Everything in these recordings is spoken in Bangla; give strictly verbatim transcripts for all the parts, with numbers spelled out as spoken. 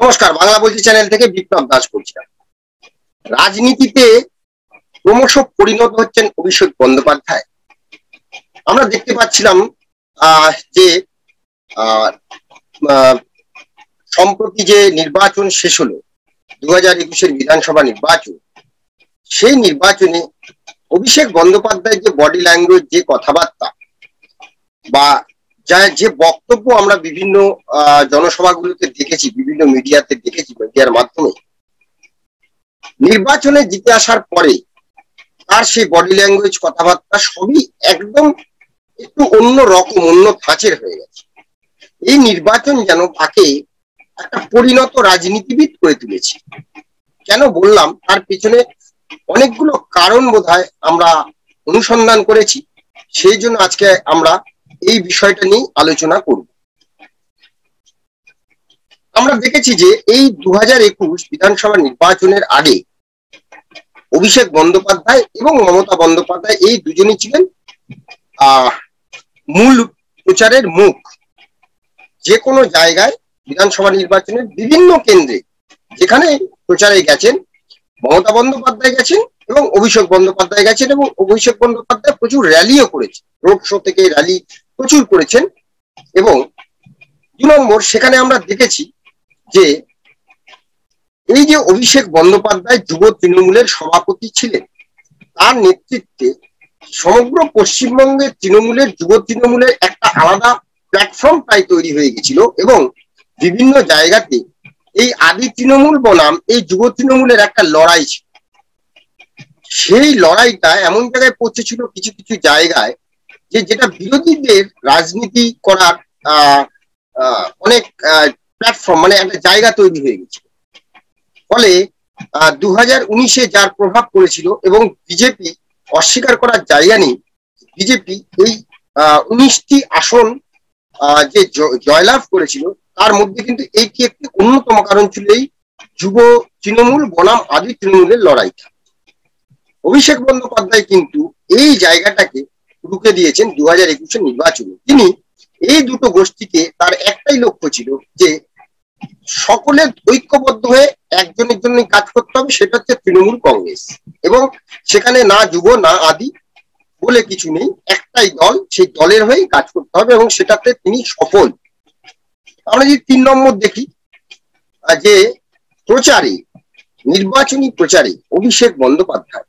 নমস্কার, বাংলা বলছি চ্যানেল থেকে বিপ্লব দাস বলছিলাম। রাজনীতিতে ক্রমশ পরিণত হচ্ছেন অভিষেক বন্দ্যোপাধ্যায়। আমরা দেখতে পাচ্ছিলাম আহ যে আহ সম্প্রতি যে নির্বাচন শেষ হলো, দু হাজার একুশের বিধানসভা নির্বাচন, সেই নির্বাচনে অভিষেক বন্দ্যোপাধ্যায় যে বডি ল্যাঙ্গুয়েজ, যে কথাবার্তা বা যা যে বক্তব্য আমরা বিভিন্ন জনসভাগুলোতে দেখেছি, বিভিন্ন মিডিয়াতে দেখেছি, মিডিয়ার মাধ্যমে, নির্বাচনে জিতে আসার পরে তার সেই বডি ল্যাঙ্গুয়েজ, কথাবার্তা সবই একদম একটু অন্য রকম, অন্য ধাঁচের হয়ে গেছে। এই নির্বাচন যেন তাকে একটা পরিণত রাজনীতিবিদ করে তুলেছে। কেন বললাম, তার পিছনে অনেকগুলো কারণ বোধহয় আমরা অনুসন্ধান করেছি, সেই জন্য আজকে আমরা এই বিষয়টা নিয়ে আলোচনা করব। আমরা দেখেছি যে এই দু হাজার একুশ বিধানসভা নির্বাচনের আগে অভিষেক বন্দ্যোপাধ্যায় এবং মমতা বন্দ্যোপাধ্যায় এই দুজনই ছিলেন আহ মূল প্রচারের মুখ। যে কোনো জায়গায় বিধানসভা নির্বাচনের বিভিন্ন কেন্দ্রে যেখানে প্রচারে গেছেন, মমতা বন্দ্যোপাধ্যায় গেছেন এবং অভিষেক বন্দ্যোপাধ্যায় গেছেন, এবং অভিষেক বন্দ্যোপাধ্যায় প্রচুর র্যালিও করেছেন, রোড শো থেকে র্যালি প্রচুর করেছেন। এবং দু নম্বর, সেখানে আমরা দেখেছি যে এই যে অভিষেক বন্দ্যোপাধ্যায় যুব তৃণমূলের সভাপতি ছিলেন, তার নেতৃত্বে সমগ্র পশ্চিমবঙ্গের তৃণমূলের, যুব তৃণমূলের একটা আলাদা প্ল্যাটফর্ম প্রায় তৈরি হয়ে গেছিল। এবং বিভিন্ন জায়গাতে এই আদি তৃণমূল বনাম এই যুব তৃণমূলের একটা লড়াই ছিল। সেই লড়াইটা এমন জায়গায় পৌঁছেছিল কিছু কিছু জায়গায় যে যেটা বিরোধীদের রাজনীতি করার আহ অনেক প্ল্যাটফর্ম, মানে একটা জায়গা তৈরি হয়ে গেছিল। ফলে আহ দু হাজার উনিশে যার প্রভাব পড়েছিল, এবং বিজেপি অস্বীকার করার জায়গা নেই, বিজেপি এই আহ উনিশটি আসন আহ যে জয়লাভ করেছিল, তার মধ্যে কিন্তু এইটি একটি অন্যতম কারণ ছিল এই যুব তৃণমূল বনাম আদি তৃণমূলের লড়াইটা। অভিষেক বন্দ্যোপাধ্যায় কিন্তু এই জায়গাটাকে রুখে দিয়েছেন দু হাজার একুশের নির্বাচনে। তিনি এই দুটো গোষ্ঠীকে, তার একটাই লক্ষ্য ছিল যে সকলের ঐক্যবদ্ধ হয়ে একজনের জন্য কাজ করতে হবে, সেটা হচ্ছে তৃণমূল কংগ্রেস। এবং সেখানে না যুব না আদি বলে কিছু নেই, একটাই দল, সেই দলের হয়েই কাজ করতে হবে, এবং সেটাতে তিনি সফল। আমরা যদি তিন নম্বর দেখি, যে প্রচারে, নির্বাচনী প্রচারে অভিষেক বন্দ্যোপাধ্যায়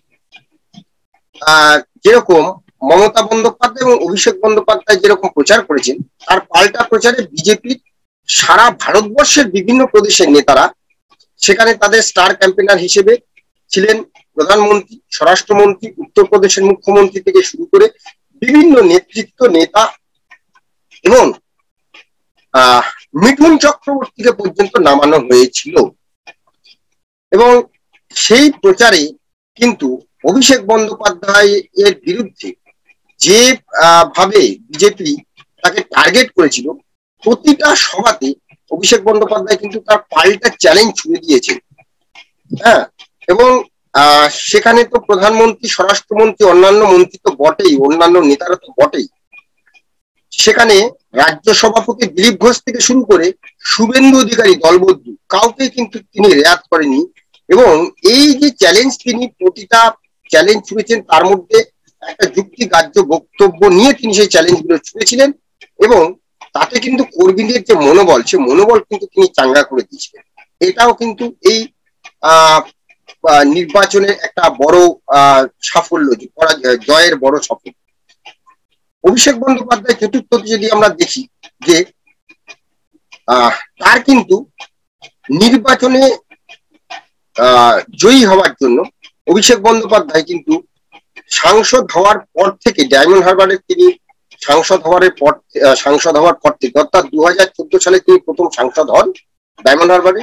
আহ যেরকম মমতা বন্দ্যোপাধ্যায় এবং অভিষেক বন্দ্যোপাধ্যায় যেরকম প্রচার করেছেন, তার পাল্টা প্রচারে বিজেপির সারা ভারতবর্ষের বিভিন্ন প্রদেশের নেতারা, সেখানে তাদের স্টার ক্যাম্পেনার হিসেবে ছিলেন প্রধানমন্ত্রী, স্বরাষ্ট্রমন্ত্রী, উত্তরপ্রদেশের মুখ্যমন্ত্রী থেকে শুরু করে বিভিন্ন নেতৃত্ব, নেতা, এবং আহ মিঠুন চক্রবর্তীকে পর্যন্ত নামানো হয়েছিল। এবং সেই প্রচারে কিন্তু অভিষেক বন্দ্যোপাধ্যায় এর বিরুদ্ধে যে ভাবে বিজেপি তাকে টার্গেট করেছিল, প্রতিটা সভাতে অভিষেক বন্দ্যোপাধ্যায় কিন্তু তার পাল্টা চ্যালেঞ্জ ছুড়ে দিয়েছে। হ্যাঁ, এবং আহ সেখানে তো প্রধানমন্ত্রী, স্বরাষ্ট্রমন্ত্রী, অন্যান্য মন্ত্রী তো বটেই, অন্যান্য নেতারা তো বটেই, সেখানে রাজ্য সভাপতি দিলীপ ঘোষ থেকে শুরু করে শুভেন্দু অধিকারী, দলবদ্ধু, কাউকে কিন্তু তিনি রেয়াত করেনি। এবং এই যে চ্যালেঞ্জ, তিনি প্রতিটা চ্যালেঞ্জ ছুঁড়েছেন, তার মধ্যে একটা যুক্তিগ্রাহ্য বক্তব্য নিয়ে তিনি সেই চ্যালেঞ্জ গুলো ছুঁড়েছিলেন, এবং তাতে কিন্তু কর্মীদের যে মনোবল, সে মনোবল কিন্তু তিনি চাঙ্গা করে দিয়েছিলেন। এটাও কিন্তু এই আহ নির্বাচনের একটা বড় আহ সাফল্য, জয়ের বড় সাফল্য। অভিষেক বন্দ্যোপাধ্যায় চতুর্থ যদি আমরা দেখি, যে আহ তার কিন্তু নির্বাচনে আহ জয়ী হওয়ার জন্য অভিষেক বন্দ্যোপাধ্যায় কিন্তু সাংসদ হওয়ার পর থেকে, ডায়মন্ড হারবারের তিনি সাংসদ হওয়ার পর সাংসদ হওয়ার পর থেকে, অর্থাৎ দু হাজার চোদ্দ সালে তিনি প্রথম সাংসদ হন ডায়মন্ড হারবারে।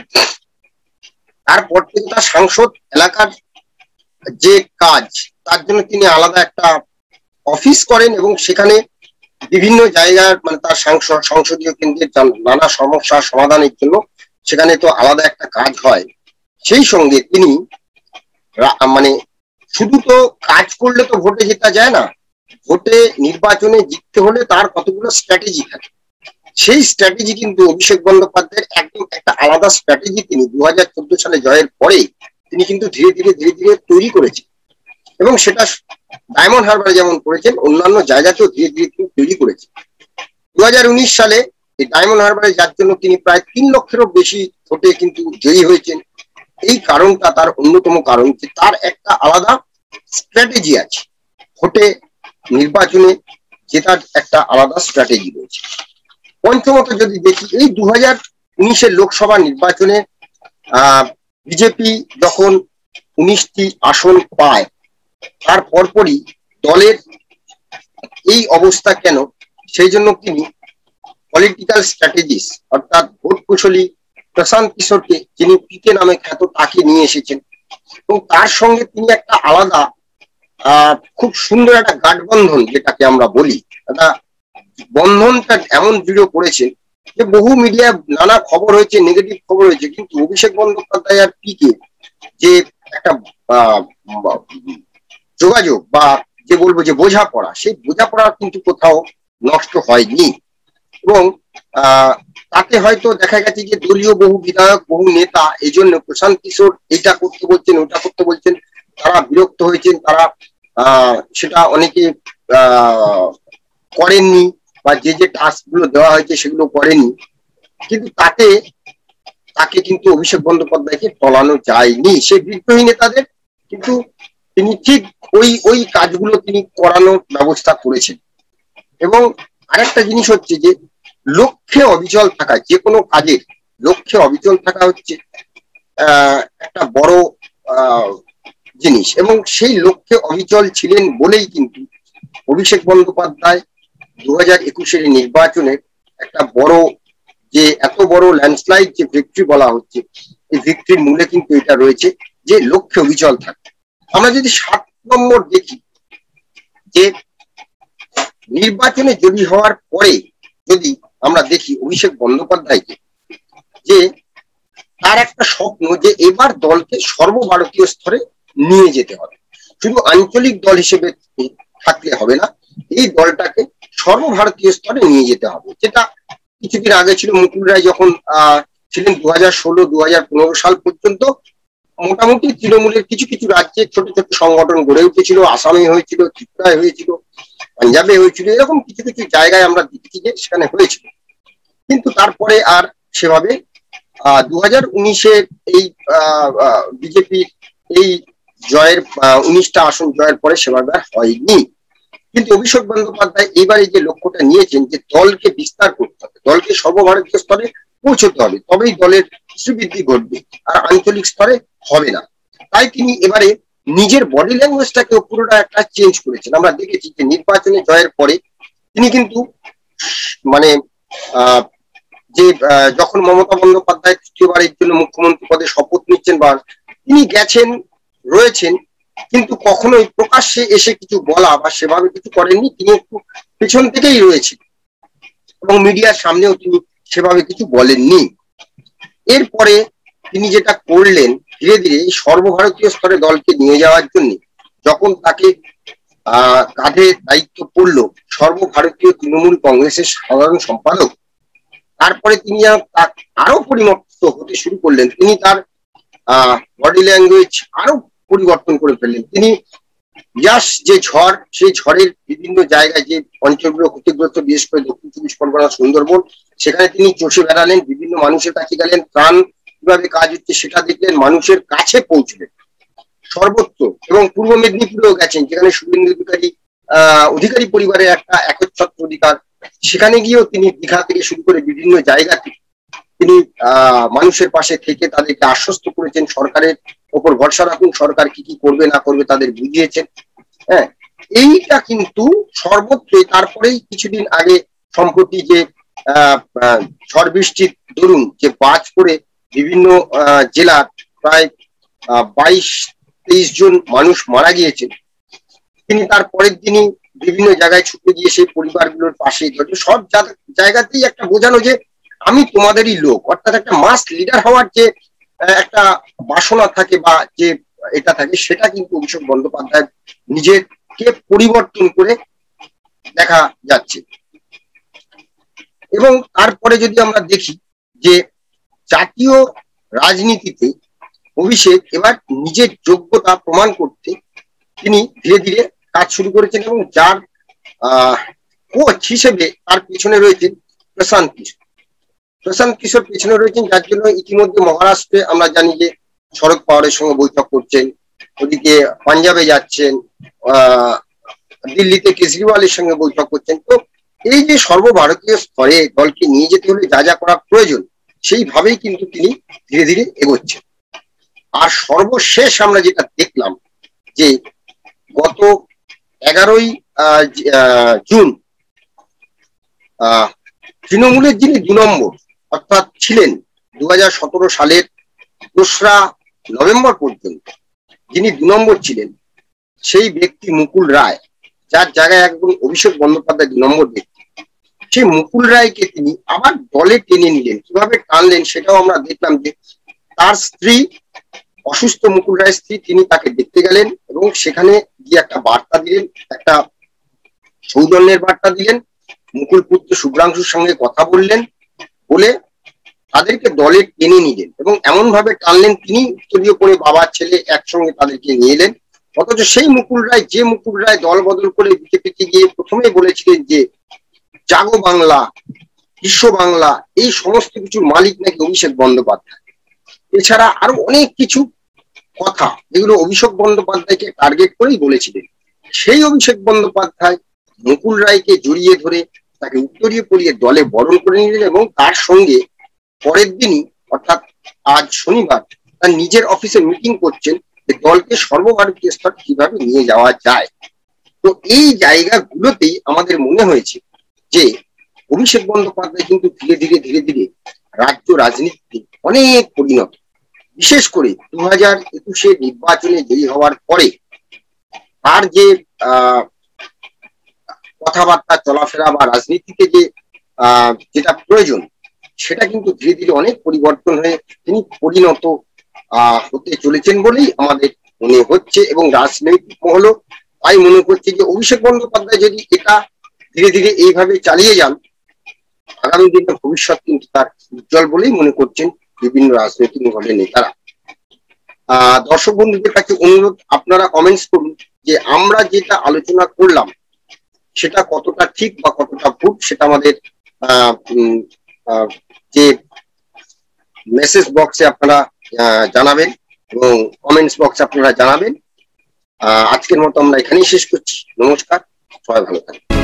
তারপর থেকে তার সাংসদ এলাকার যে কাজ, তার জন্য তিনি আলাদা একটা অফিস করেন, এবং সেখানে বিভিন্ন জায়গার, মানে তার সাংসদ সংসদীয় কেন্দ্রের নানা সমস্যা সমাধানের জন্য সেখানে তো আলাদা একটা কাজ হয়। সেই সঙ্গে তিনি মানে শুধু তো কাজ করলে তো ভোটে জেতা যায় না, ভোটে নির্বাচনে জিততে হলে তার কতগুলো স্ট্র্যাটেজি থাকে, সেই স্ট্র্যাটেজি কিন্তু অভিষেক বন্দ্যোপাধ্যায়ের একদম একটা আলাদা স্ট্র্যাটেজি তিনি দু হাজার চোদ্দ সালে জয়ের পরে তিনি কিন্তু ধীরে ধীরে ধীরে ধীরে তৈরি করেছেন, এবং সেটা ডায়মন্ড হারবারে যেমন করেছেন অন্যান্য জায়গাতেও ধীরে ধীরে তিনি তৈরি করেছেন। দু হাজার উনিশ সালে এই ডায়মন্ড হারবারে যার জন্য তিনি প্রায় তিন লক্ষেরও বেশি ভোটে কিন্তু জয়ী হয়েছেন। এই কারণটা তার অন্যতম কারণ যে তার একটা আলাদা স্ট্র্যাটেজি আছে, ভোটে নির্বাচনে জেতার একটা আলাদা স্ট্র্যাটেজি রয়েছে। পঞ্চমত যদি দেখি, এই দু হাজার উনিশের লোকসভা নির্বাচনে আহ বিজেপি যখন উনিশটি আসন পায়, তার পরপরই দলের এই অবস্থা কেন, সেই জন্য তিনি পলিটিক্যাল স্ট্র্যাটেজিস অর্থাৎ ভোট কুশলী প্রশান্ত কিশোরকে, যিনি পিকে নামে খ্যাত, তাকে নিয়ে এসেছেন, এবং তার সঙ্গে তিনি একটা আলাদা আহ খুব সুন্দর একটা গাঠবন্ধন যেটাকে আমরা বলি, একটা বন্ধনটা এমন দৃঢ় করেছেন যে বহু মিডিয়া নানা খবর হয়েছে, নেগেটিভ খবর হয়েছে, কিন্তু অভিষেক বন্দ্যোপাধ্যায় আর পিকে যে একটা যোগাযোগ বা যে বলবো যে বোঝাপড়া, সেই বোঝাপড়া কিন্তু কোথাও নষ্ট হয়নি। এবং আহ তাতে হয়তো দেখা গেছে যে দলীয় বহু বিধায়ক, বহু নেতা এই জন্য প্রশান্ত কিশোর এটা করতে বলছেন, ওটা করতে বলছেন, তারা বিরক্ত হয়েছেন, তারা আহ সেটা অনেকে আহ করেননি, বা যে যে টাস্ক গুলো দেওয়া হয়েছে সেগুলো করেনি, কিন্তু তাতে তাকে কিন্তু অভিষেক বন্দ্যোপাধ্যায়কে টলানো যায়নি। সেই বিদ্রোহী নেতাদের কিন্তু তিনি ঠিক ওই ওই কাজগুলো তিনি করানোর ব্যবস্থা করেছেন। এবং আরেকটা জিনিস হচ্ছে যে লক্ষ্যে অবিচল থাকা, যে কোনো কাজের লক্ষ্যে অবিচল থাকা হচ্ছে আহ একটা বড় আহ জিনিস, এবং সেই লক্ষ্যে অবিচল ছিলেন বলেই কিন্তু অভিষেক বন্দ্যোপাধ্যায় দু হাজার একুশের নির্বাচনের একটা বড় যে এত বড় ল্যান্ডস্লাইড যে ভিক্টরি বলা হচ্ছে, এই ভিক্টরির মূলে কিন্তু এটা রয়েছে যে লক্ষ্যে অবিচল থাকে। আমরা যদি সাত নম্বর দেখি, যে নির্বাচনে জয়ী হওয়ার পরে যদি আমরা দেখি অভিষেক বন্দ্যোপাধ্যায়কে, যে তার একটা স্বপ্ন যে এবার দলকে সর্বভারতীয় স্তরে নিয়ে যেতে হবে, শুধু আঞ্চলিক দল হিসেবে থাকলে হবে না, এই দলটাকে সর্বভারতীয় স্তরে নিয়ে যেতে হবে। যেটা কিছুদিন আগে ছিল, মুকুল রায় যখন আহ ছিলেন দু হাজার ষোলো দু হাজার পনেরো সাল পর্যন্ত মোটামুটি তৃণমূলের কিছু কিছু রাজ্যে ছোট ছোট সংগঠন গড়ে উঠেছিল, আসামে হয়েছিল, ত্রিপুরায় হয়েছিল, পাঞ্জাবে হয়েছিল, এরকম কিছু কিছু জায়গায় আমরা দেখেছি যে সেখানে হয়েছিল। কিন্তু তারপরে আর সেভাবে আহ দু হাজার উনিশের এই বিজেপির এই জয়ের উনিশটা আসন জয়ের পরে সেভাবে আর হয়নি। কিন্তু অভিষেক বন্দ্যোপাধ্যায় এইবারে যে লক্ষ্যটা নিয়েছেন যে দলকে বিস্তার করতে হবে, দলকে সর্বভারতীয় স্তরে পৌঁছতে হবে, তবেই দলের শ্রীবৃদ্ধি ঘটবে, আর আঞ্চলিক স্তরে হবে না। তাই তিনি এবারে নিজের বডি ল্যাঙ্গুয়েজটাকে পুরোটা একটা চেঞ্জ করেছেন। আমরা দেখেছি যে নির্বাচনে জয়ের পরে তিনি কিন্তু মানে আহ যে যখন মমতা বন্দ্যোপাধ্যায় তৃতীয়বারের জন্য মুখ্যমন্ত্রী পদে শপথ নিচ্ছেন, বা তিনি গেছেন রয়েছেন, কিন্তু কখনোই প্রকাশ্যে এসে কিছু বলা বা সেভাবে কিছু করেননি, তিনি একটু পেছন থেকেই রয়েছেন, এবং মিডিয়ার সামনেও তিনি সেভাবে কিছু বলেননি। এরপরে তিনি যেটা করলেন, ধীরে ধীরে সর্বভারতীয় স্তরে দলকে নিয়ে যাওয়ার জন্য যখন তাকে আহ কাঁধে দায়িত্ব পড়লো সর্বভারতীয় তৃণমূল কংগ্রেসের সাধারণ সম্পাদক, তারপরে তিনি আরো পরিবর্তিত হতে শুরু করলেন। তিনি তার আহ বডি ল্যাঙ্গুয়েজ আরো পরিবর্তন করে ফেললেন। তিনি ইয়াস যে ঝড়, সেই ঝড়ের বিভিন্ন জায়গায় যে অঞ্চলগুলো ক্ষতিগ্রস্ত, বিশেষ করে দক্ষিণ চব্বিশ পরগনা, সুন্দরবন, সেখানে তিনি চষে বেড়ালেন, বিভিন্ন মানুষের কাছে গেলেন, ত্রাণ কিভাবে কাজ হচ্ছে সেটা দেখলেন, মানুষের কাছে পৌঁছলেন সর্বত্র। এবং পূর্ব মেদিনীপুরেও গেছেন, যেখানে শুভেন্দু অধিকারী আহ অধিকারী পরিবারের একটা একচ্ছত্র অধিকার, সেখানে গিয়েও তিনি দীঘা থেকে শুরু করে বিভিন্ন জায়গাতে তিনি আহ মানুষের পাশে থেকে তাদেরকে আশ্বস্ত করেছেন, সরকারের ওপর ভরসা রাখুন, সরকার কি কি করবে না করবে তাদের বুঝিয়েছেন। হ্যাঁ, এইটা কিন্তু সর্বত্রই। তারপরেই কিছুদিন আগে সম্প্রতি যে আহ ঝড় বৃষ্টির দরুন যে বাজ পড়ে বিভিন্ন আহ জেলার প্রায় আহ বাইশ তেইশ জন মানুষ মারা গিয়েছেন, তিনি তার পরের দিনই বিভিন্ন জায়গায় ছুটে গিয়ে সেই পরিবারগুলোর পাশে সব জায়গাতেই একটা বোঝানো যে আমি তোমাদেরই লোক, অর্থাৎ একটা মাস লিডার হওয়ার যে একটা বাসনা থাকে বা যে এটা থাকে, সেটা কিন্তু অভিষেক বন্দ্যোপাধ্যায় নিজেকে পরিবর্তন করে দেখা যাচ্ছে। এবং তারপরে যদি আমরা দেখি যে জাতীয় রাজনীতিতে অভিষেক এবার নিজের যোগ্যতা প্রমাণ করতে তিনি ধীরে ধীরে কাজ শুরু করেছেন, এবং যার আহ কোচ হিসেবে তার পিছনে রয়েছেন প্রশান্ত কিশোর। প্রশান্ত কিশোর পিছনে রয়েছেন, যার জন্য ইতিমধ্যে মহারাষ্ট্রে আমরা জানি যে শরদ পাওয়ারের সঙ্গে বৈঠক করছেন, ওদিকে পাঞ্জাবে যাচ্ছেন, আহ দিল্লিতে কেজরিওয়ালের সঙ্গে বৈঠক করছেন। তো এই যে সর্বভারতীয় স্তরে দলকে নিয়ে যেতে হলে যা যা করা প্রয়োজন সেইভাবেই কিন্তু তিনি ধীরে ধীরে এগোচ্ছেন। আর সর্বশেষ আমরা যেটা দেখলাম যে গত এগারোই জুন আহ তৃণমূলের যিনি দু নম্বর অর্থাৎ ছিলেন দু হাজার সতেরো সালের দোসরা নভেম্বর পর্যন্ত যিনি দু নম্বর ছিলেন, সেই ব্যক্তি মুকুল রায়, যার জায়গায় একদম অভিষেক বন্দ্যোপাধ্যায় দু নম্বর ব্যক্তি, সেই মুকুল রায়কে তিনি আবার দলে টেনে নিলেন। কিভাবে টানলেন সেটাও আমরা দেখলাম যে তার স্ত্রী, অসুস্থ মুকুল রায়ের স্ত্রী, তিনি তাকে দেখতে গেলেন এবং সেখানে গিয়ে একটা বার্তা দিলেন, একটা সৌজন্যের বার্তা দিলেন। মুকুল পুত্র শুভ্রাংশুর সঙ্গে কথা বললেন, বলে তাদেরকে দলে টেনে নিলেন এবং এমন ভাবে টানলেন তিনি উত্তরীয় করে বাবা ছেলে একসঙ্গে তাদেরকে নিয়ে এলেন। অথচ সেই মুকুল রায়, যে মুকুল রায় দল বদল করে বিজেপিতে গিয়ে প্রথমে বলেছিলেন যে জাগো বাংলা, বিশ্ব বাংলা, এই সমস্ত কিছুর মালিক নাকি অভিষেক বন্দ্যোপাধ্যায়। এছাড়া আরো অনেক কিছু কথা যেগুলো অভিষেক বন্দ্যোপাধ্যায়কে টার্গেট করেই বলেছিলেন, সেই অভিষেক বন্দ্যোপাধ্যায় মুকুল রায়কে জড়িয়ে ধরে তাকে উত্তরীয় পরিয়ে দলে বরণ করে নিলেন এবং তার সঙ্গে পরের দিনই অর্থাৎ আজ শনিবার তার নিজের অফিসে মিটিং করছেন যে দলকে সর্বভারতীয় স্তর কিভাবে নিয়ে যাওয়া যায়। তো এই জায়গাগুলোতেই আমাদের মনে হয়েছে যে অভিষেক বন্দ্যোপাধ্যায় কিন্তু ধীরে ধীরে ধীরে ধীরে রাজ্য রাজনীতিতে অনেক পরিণত, বিশেষ করে দু হাজার একুশে নির্বাচনে জয়ী হওয়ার পরে তার যে আহ কথাবার্তা, চলাফেরা বা রাজনীতিতে যে আহ যেটা প্রয়োজন সেটা কিন্তু ধীরে ধীরে অনেক পরিবর্তন হয়ে তিনি পরিণত আহ হতে চলেছেন বলেই আমাদের মনে হচ্ছে। এবং রাজনৈতিক মহলও তাই মনে করছে যে অভিষেক বন্দ্যোপাধ্যায় যদি এটা ধীরে ধীরে এইভাবে চালিয়ে যান, আগামী দিনের ভবিষ্যৎ কিন্তু তার উজ্জ্বল বলেই মনে করছেন বিভিন্ন রাজনৈতিক মহলের নেতারা। আহ দর্শক বন্ধুদের কাছে অনুরোধ, আপনারা কমেন্টস করুন যে আমরা যেটা আলোচনা করলাম সেটা কতটা ঠিক বা কতটা ভুল, সেটা আমাদের আহ যে মেসেজ বক্সে আপনারা জানাবেন এবং কমেন্টস বক্সে আপনারা জানাবেন। আজকের মতো আমরা এখানেই শেষ করছি। নমস্কার, সবাই ভালো থাকবেন।